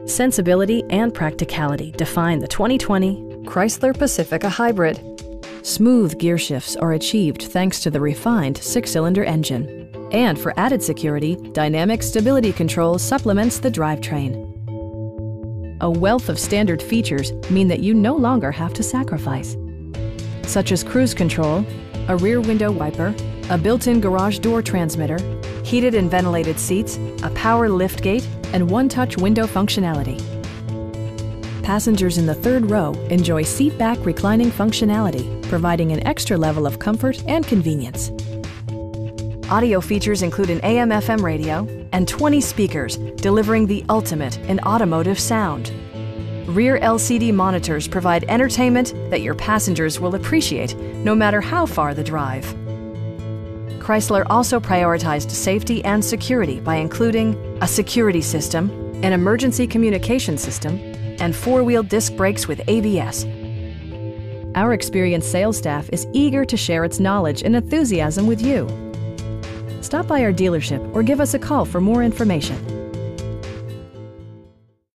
Sensibility and practicality define the 2020 Chrysler Pacifica Hybrid. Smooth gear shifts are achieved thanks to the refined 6-cylinder engine. And for added security, dynamic stability control supplements the drivetrain. A wealth of standard features mean that you no longer have to sacrifice, such as cruise control, a rear window wiper, a built-in garage door transmitter, heated and ventilated seats, a power liftgate, and one-touch window functionality. Passengers in the third row enjoy seat-back reclining functionality, providing an extra level of comfort and convenience. Audio features include an AM/FM radio and 20 speakers, delivering the ultimate in automotive sound. Rear LCD monitors provide entertainment that your passengers will appreciate, no matter how far the drive. Chrysler also prioritized safety and security by including a security system, an emergency communication system, and 4-wheel disc brakes with ABS. Our experienced sales staff is eager to share its knowledge and enthusiasm with you. Stop by our dealership or give us a call for more information.